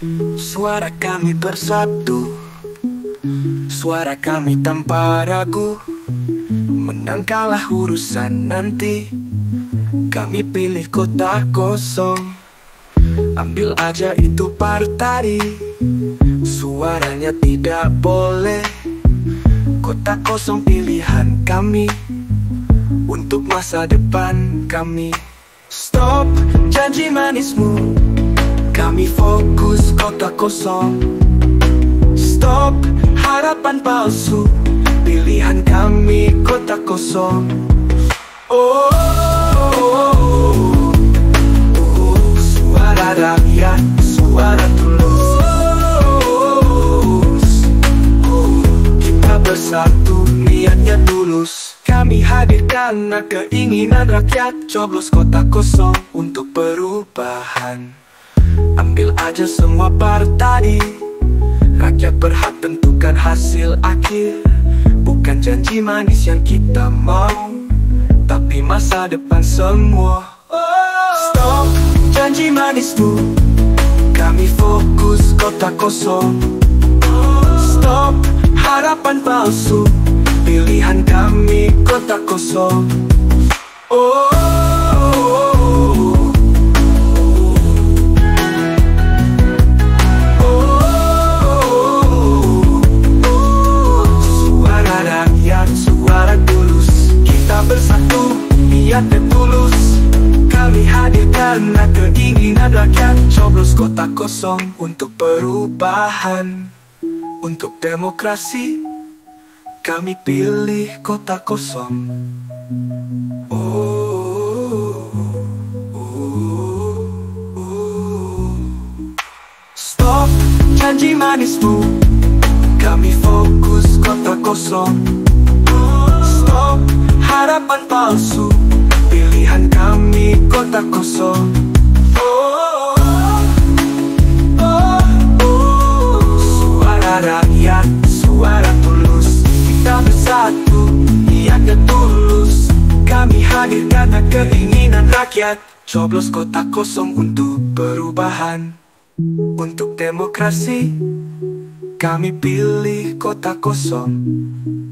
Suara kami bersatu, suara kami tanpa ragu. Menang kalah urusan nanti, kami pilih kota kosong. Ambil aja itu partai, suaranya tidak boleh. Kota kosong pilihan kami, untuk masa depan kami. Stop janji manismu, kami fokus kota kosong. Stop harapan palsu, pilihan kami kota kosong. Oh, suara rakyat, suara tulus. Kita bersatu, niatnya tulus. Kami hadirkan keinginan rakyat. Coblos kota kosong untuk perubahan. Ambil aja semua partai, rakyat berhak tentukan hasil akhir. Bukan janji manis yang kita mau, tapi masa depan semua. Stop janji manismu, kami fokus kota kosong. Stop harapan palsu, pilihan kami kota kosong. Oh, suara rakyat, suara tulus. Kita bersatu, niatnya tulus. Kami hadirkan keinginan rakyat. Coblos kota kosong untuk perubahan, untuk demokrasi. Kami pilih kota kosong. Stop janji manismu, kami fokus kota kosong. Stop harapan palsu, pilihan kami kota kosong. Suara rakyat, suara tulus. Kita bersatu, niatnya tulus. Kami hadirkan keinginan rakyat. Coblos kota kosong untuk perubahan, untuk demokrasi. Kami pilih kota kosong.